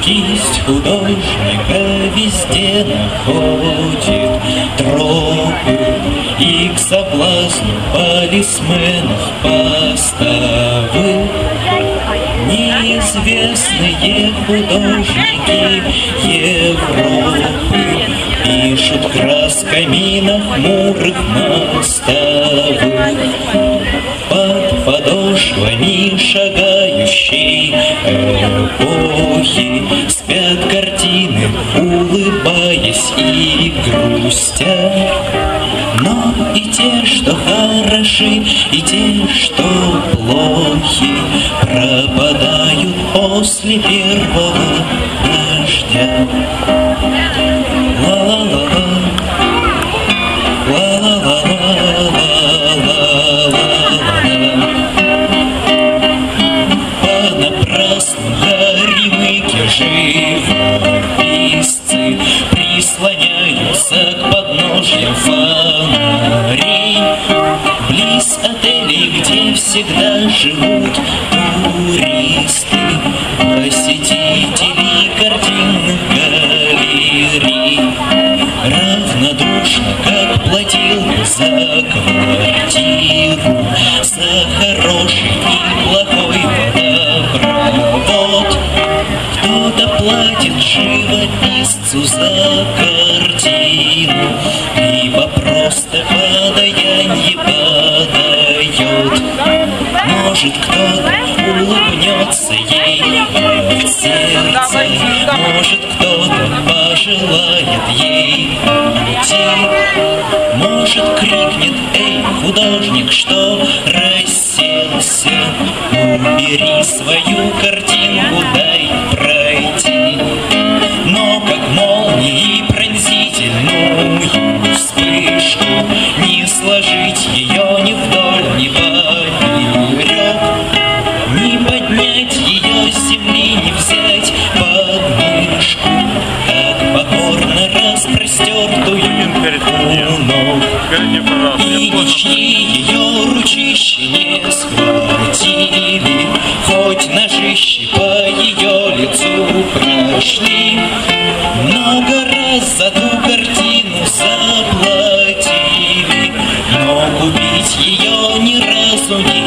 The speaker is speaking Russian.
Кисть художника везде находит тропы и к соблазну полисменов поставы. Неизвестные художники Европы пишут красками на хмурых мостовых. Под подошвами шагающей эпохи спят картины, улыбаясь и грустя. Но и те, что хороши, и те, что плохи, пропадают после первого дождя. Ла-ла-ла-ла, ла-ла-ла-ла-ла-ла-ла-ла. Понапрасну горемыки живописцы прислоняются к подножьям фонарей. Близ отелей, где всегда живут туристы, посетители картинных галерей. Равнодушно, как платил за квартиру, за хороший и плохой водопровод. Кто-то платит живописцу за картину, либо просто подаянье подает. Может, кто-то улыбнется ей в сердце, может, кто-то пожелает ей уйти. Может, крикнет: эй, художник, что расселся, убери свою картинку, дай пройти. Но как молнии пронзительную вспышку не сложить ее ни вдоль, ни поперек, не поднять ее с земли, не взять под мышку, как покорно распростертую у ног. И ничьи ее ручищи не схватили, хоть ножищи по ее лицу прошли. Много раз за ту картину заплатили, но купить ее ни разу не